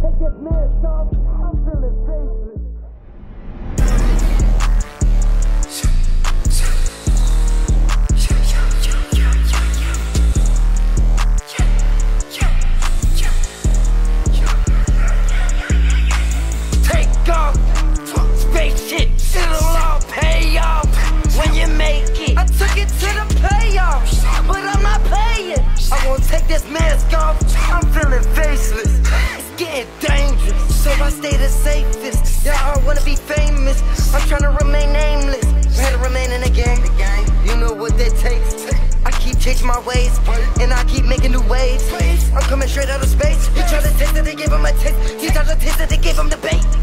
Take this mask off, I'm feeling faceless. Take off, spaceship, it'll all pay off when you make it. I took it to the playoffs, but I'm not playing. I won't take this mask off, I'm feeling faceless. It's getting dangerous, so I stay the safest. Yeah, I wanna be famous, I'm trying to remain nameless. Better remain in the game, you know what that takes. I keep changing my ways, and I keep making new waves. I'm coming straight out of space. You try to taste it, they give him a taste. You try to taste it, they give him the bait.